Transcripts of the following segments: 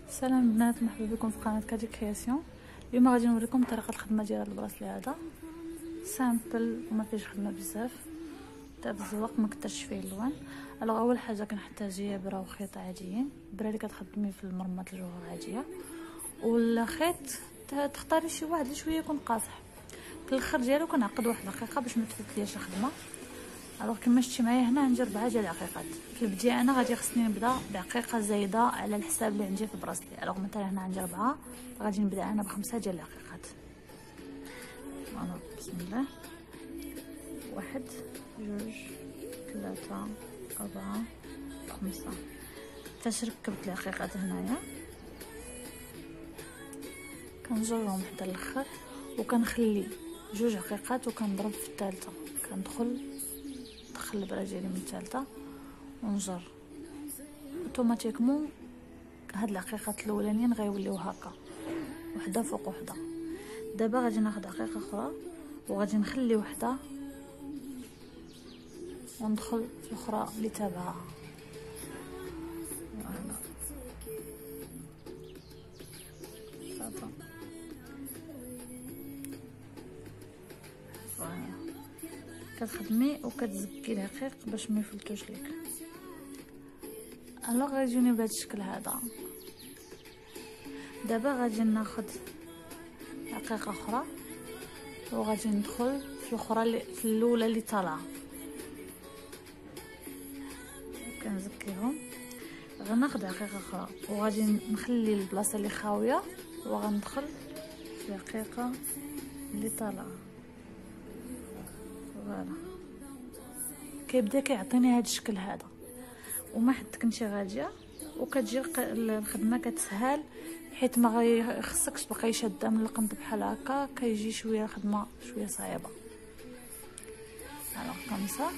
سلام البنات، مرحبا بكم في قناه كادي كرياسيون. اليوم غادي نوريكم طريقه الخدمه ديال هذا البراسلي. هذا سامبل وما فيهش خدمه بزاف. دابا الزواق ما كترش فيه اللوان. اول حاجه كنحتاجي ابره وخيط عاديين، الابره اللي كتخدمي في المرمط الجوهر عاديه، والخيط تختاري شي واحد اللي شويه يكون قاصح. في الاخر ديالو كنعقد واحد الدقيقه باش ما تفوتليش الخدمه. كما شفتي معايا هنا عندي 4 ديال العقيقات. في البدايه انا غادي خصني نبدا بعقيقه زايده على الحساب اللي عندي في البراسلي. مثلا هنا عندي 4، غادي نبدا انا ب5 ديال العقيقات. بسم الله. 1 2 3 4 5. فاش ركبت العقيقات هنايا كنجرهم حتى الاخر، وكنخلي 2 عقيقات وكنضرب في الثالثه. كندخل الابره ديالي من الثالثه ونجر اوتوماتيكمون. هاد العقيقات الاولانيين غيوليو هكا، وحده فوق وحده. دابا غادي ناخذ عقيقه اخرى وغادي نخلي وحده وندخل في الاخرى اللي تابعها. كتخدمي وكتزكي العقيق باش ما يفلتوش ليك. غيجيني بهذا الشكل هذا. دابا غادي ناخذ عقيقه اخرى وغادي ندخل في الاخرى في الاولى اللي طالعه، كنزكيهم. غناخذ عقيقه اخرى وغادي نخلي البلاصه اللي خاويه وغندخل في العقيقه اللي طالعه. فوالا كيبدا كيعطيني هذا الشكل هذا، وما حد كنتي غاديه وكتجي الخدمه كتسهل، حيت ما غيخصكش تبقاي شاده من القنط بحال هكا. كيجي شويه الخدمه شويه صعيبه. كنصا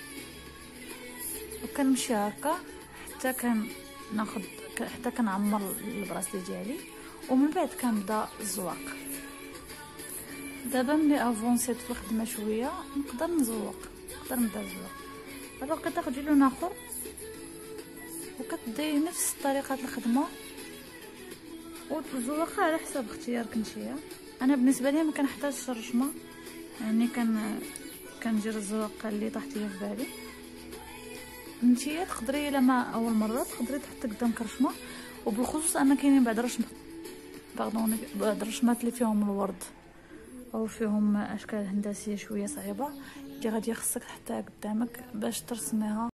وكنمشي هكا حتى كناخذ حتى كنعمر البراسلي ديالي، ومن بعد كنبدا الزواق. دابا ملي افونسيت في الخدمه شويه نقدر نزوق، نقدر نبدا الزواق. كتاخدي لون اخر وكتديري نفس طريقه الخدمه وتزوقها على حسب اختيارك نتيا. انا بالنسبه لي ما كنحتاجش الرشمه، يعني كندير الزواقه اللي طاحت ليا في بالي. نتيا تقدري الا ما اول مره تقدري تحطي قدامك رشمه، وبالخصوص ان كاينين بعض الرشمات اللي فيهم الورد او فيهم اشكال هندسيه شويه صعيبه، اللي غادي خصك تحطيها قدامك باش ترسميها